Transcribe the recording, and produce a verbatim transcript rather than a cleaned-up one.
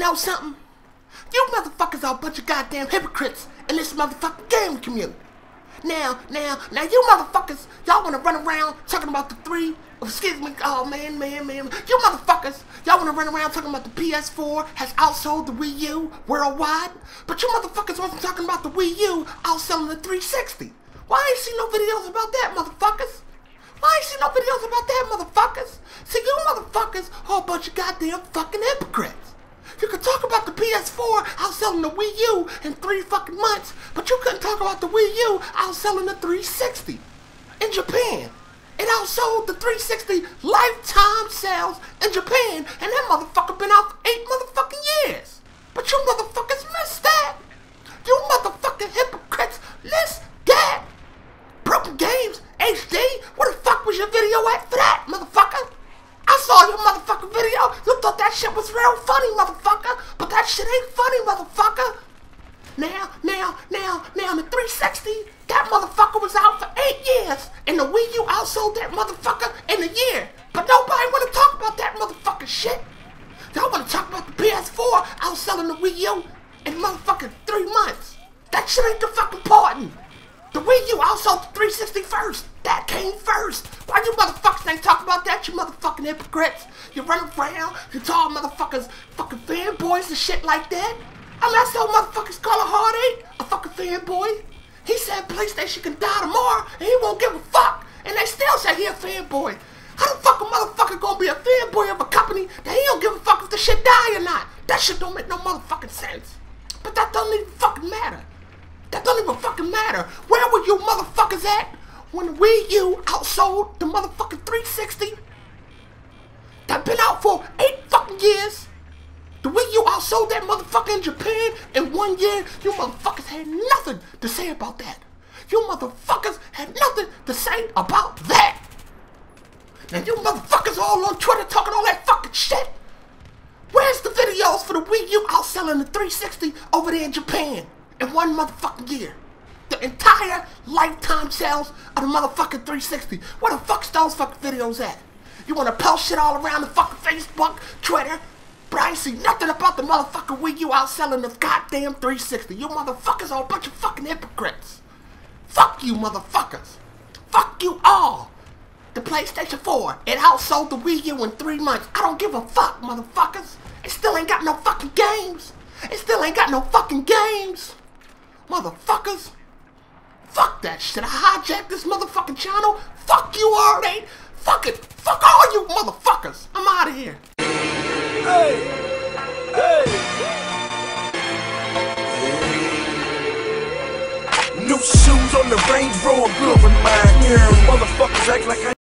know something? You motherfuckers are a bunch of goddamn hypocrites in this motherfucking gaming community. Now, now, now you motherfuckers, y'all wanna run around talking about the three, excuse me, oh man, man, man. You motherfuckers, y'all wanna run around talking about the P S four has outsold the Wii U worldwide, but you motherfuckers wasn't talking about the Wii U outselling the three sixty. Why ain't seen no videos about that, motherfuckers? Why ain't seen no videos about that, motherfuckers? See, you motherfuckers are a bunch of goddamn fucking hypocrites. You could talk about the P S four outselling the Wii U in three fucking months, but you couldn't talk about the Wii U outselling the three sixty. In Japan, it outsold the three sixty lifetime sales in Japan, and that motherfucker been out for eight motherfucking years. But you motherfuckers missed that. You motherfucking hypocrites missed that. Broken Games H D, where the fuck was your video at for that, motherfucker? I saw your motherfucking video. You thought that shit was real funny, motherfucker. But that shit ain't funny, motherfucker. Now, now, now, now, the three sixty, that motherfucker was out for eight years. And the Wii U outsold that motherfucker in a year. But nobody wanna talk about that motherfucking shit. Y'all wanna talk about the P S four outselling the Wii U in motherfucking three months. That shit ain't the fucking important. The Wii U outsold the three sixty first. That came first. Why you motherfuckers ain't talking about that, you motherfucking hypocrites? You run around, you tall motherfuckers, fucking fanboys and shit like that. I mean, I saw motherfuckers call a Hard Eight a fucking fanboy. He said PlayStation can die tomorrow and he won't give a fuck. And they still say he a fanboy. How the fuck a motherfucker gonna be a fanboy of a company that he don't give a fuck if the shit die or not? That shit don't make no motherfucking sense. But that don't even fucking matter. That don't even fucking matter. Where were you motherfuckers at when the Wii U outsold the motherfucking three sixty? That been out for eight fucking years. The Wii U outsold that motherfucker in Japan in one year. You motherfuckers had nothing to say about that. You motherfuckers had nothing to say about that. And you motherfuckers all on Twitter talking all that fucking shit. Where's the videos for the Wii U outselling the three sixty over there in Japan in one motherfucking year? The entire lifetime sales of the motherfucking three sixty. Where the fuck's those fucking videos at? You wanna post shit all around the fucking Facebook, Twitter? But I ain't see nothing about the motherfucking Wii U outselling the goddamn three sixty. You motherfuckers are a bunch of fucking hypocrites. Fuck you motherfuckers. Fuck you all. The PlayStation four, it outsold the Wii U in three months. I don't give a fuck, motherfuckers. It still ain't got no fucking games. It still ain't got no fucking games. Motherfuckers. Fuck that shit. I hijacked this motherfucking channel. Fuck you, Hard Eight. Fuck it. Fuck all you motherfuckers. I'm out of here. Hey. Hey. New shoes on the Range Rover, good with mine. Yeah, motherfuckers act like I